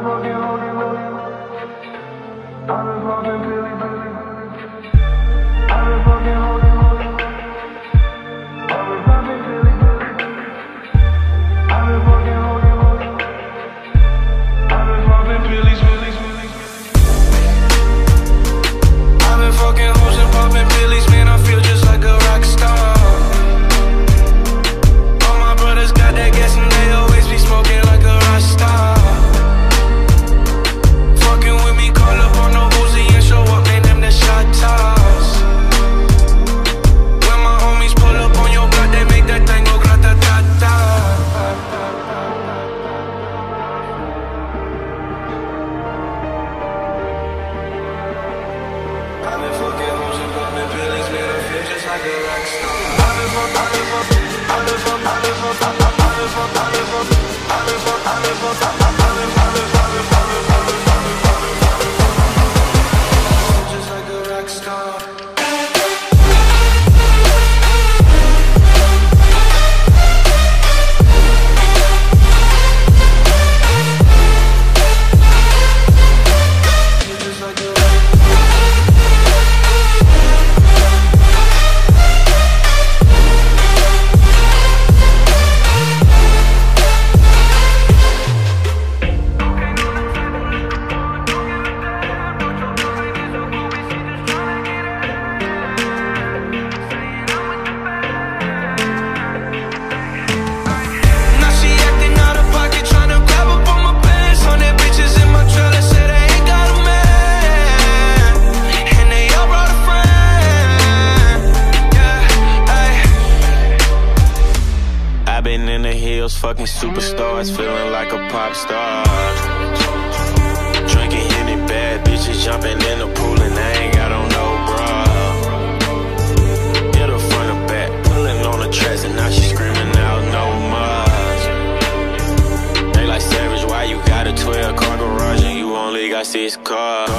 Fucking superstars, feeling like a pop star. Drinking Henny, bad bitches jumping in the pool, and I ain't got on no bra. Hit her front or back, pulling on the tracks, and now she screaming out no more. They like, Savage, why you got a 12-car garage and you only got 6 cars?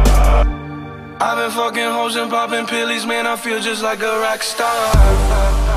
Fucking hoes and popping pillies, man, I feel just like a rock star.